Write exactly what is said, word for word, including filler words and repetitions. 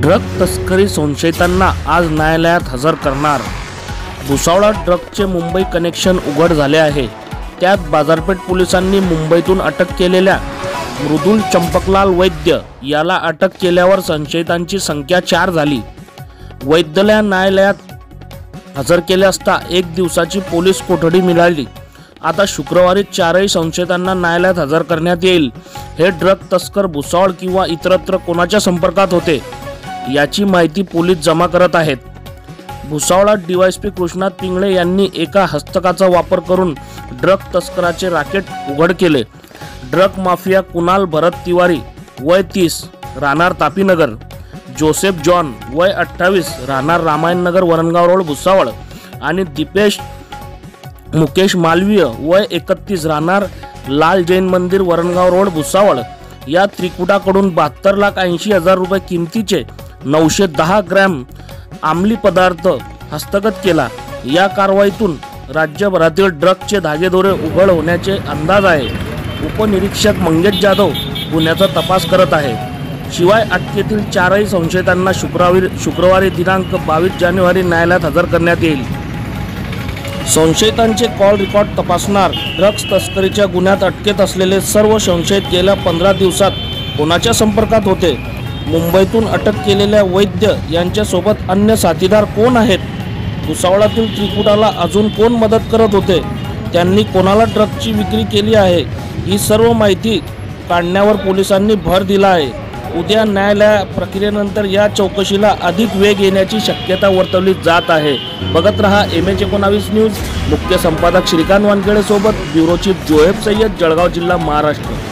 Drug तस्करी संशयितांना आज न्यायालयात हजर करणार। भुसावळात ड्रगचे मुंबई कनेक्शन उघड झाले आहे। त्यात बाजारपेठ पोलिसांनी मुंबईतून अटक केलेल्या मृदुल चंपकलाल वैद्य याला अटक केल्यावर संशयितांची संख्या चार झाली। वैद्यला न्यायालयात हजर केले असता एक दिवसाची पोलीस कोठडी मिळाली। आता शुक्रवारी चारही संशयितांना न्यायालयात हजर करण्यात येईल। हे ड्रग तस्कर भुसावळ किंवा इतरत्र कोणाच्या संपर्कात होते याची माहिती पोलीस जमा करत आहेत। भुसावळात डीवायएसपी कृष्णा पिंगळे यांनी एका हस्तकाचा वापर करून ड्रग तस्कराचे रॅकेट उघड केले। ड्रग माफिया कुणाल भरत तिवारी वय तीस राहणार तापीनगर, जोसेफ जॉन वय अठ्ठावीस राहणार रामायणनगर वरणगाव रोड भुसावळ आणि दीपेश मुकेश मालवीय वय एकतीस राहणार लाल जैन मंदिर वरणगाव रोड भुसावळ या त्रिकुटाकडून बहात्तर लाख ऐंशी हजार रुपये किमतीचे नऊशे दहा ग्रॅम अंमली पदार्थ हस्तगत केला। या कारवाईतून राज्यभरातील ड्रगचे धागेदोरे उघड होण्याचे अंदाज आहे। उपनिरीक्षक मंगेश जाधव गुन्ह्याचा तपास करत आहे। शिवाय अटकेतील चारही संशयितांना शुक्रवारी शुक्रवारी दिनांक बावीस जानेवारी न्यायालयात हजर करण्यात येईल। संशयितांचे कॉल रेकॉर्ड तपासणार। ड्रग्ज तस्करीच्या गुन्ह्यात अटकेत असलेले सर्व संशयित गेल्या पंधरा दिवसात कोणाच्या संपर्कात होते? मुंबईतून अटक केलेल्या वैद्य यांच्यासोबत अन्य साथीदार कोण आहेत? भुसावळातील त्रिकुटाला अजून कोण मदत करत होते? त्यांनी कोणाला ड्रगची विक्री केली आहे? ही सर्व माहिती काढण्यावर पोलिसांनी भर दिला आहे। उद्या न्यायालय प्रक्रियेनंतर या चौकशीला अधिक वेग येण्याची शक्यता वर्तवली जात आहे। बघत रहा एम एच एकोणावीस न्यूज। मुख्य संपादक श्रीकांत वानखेडे सोबत ब्युरो चीफ जोहेब सय्यद, जळगाव जिल्हा, महाराष्ट्र।